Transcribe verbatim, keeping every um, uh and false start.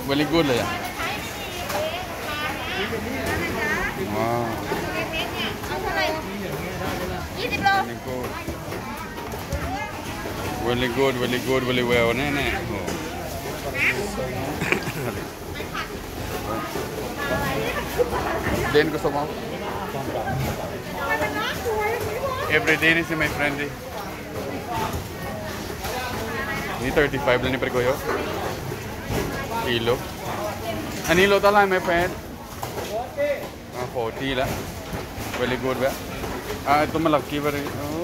very good เลยอ่ะว้าวยี่สิบโล very good very good very well แน่ๆโอ้เดนก็สมอง every day นี่ใช่ไหม friend นี่ thirty-five แล้วนี่ per koyo kilo อันนี้โลเท่าไหร่ my friend อ่าforty แล้ว very good แบบอ่าตัวมันหลักกี่บาท